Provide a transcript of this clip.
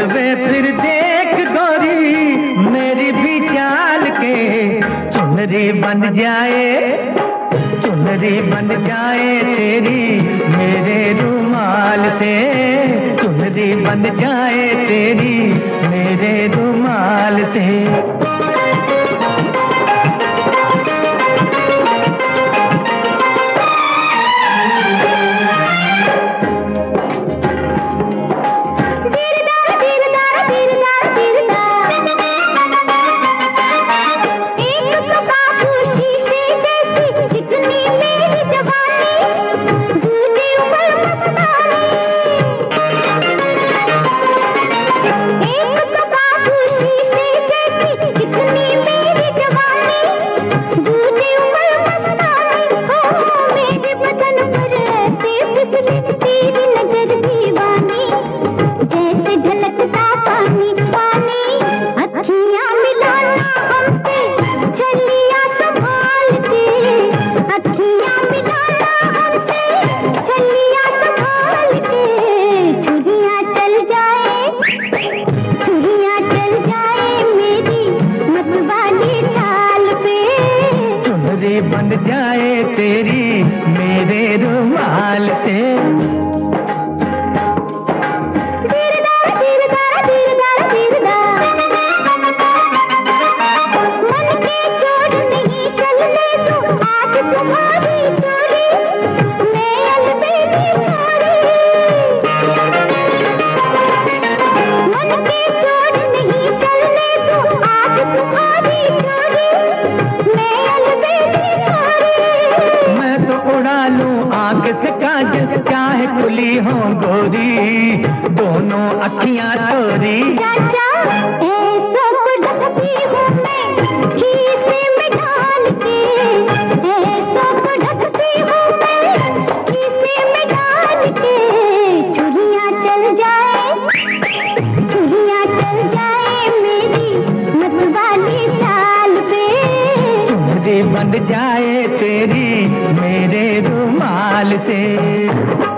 जलवे फिर देख गोरी मेरी भी चाल के, चुनरी बन जाए, चुनरी बन जाए तेरी मेरे रुमाल से, चुनरी बन जाए तेरी मेरे रुमाल से। बन जाए तेरी मेरे रुमाल से। चाहे खुली हो गोरी दोनों अखियां तोरी, चाचा ऐसा ढकती हूँ मैं खीसे में डाल के, ऐसा ढकती हूँ मैं खीसे में डाल के, छुरियां चल जाए, छुरियां चल जाए मेरी मतवाली चाल पे, चुनरी बन जाए तेरी मेरे रुमाल से।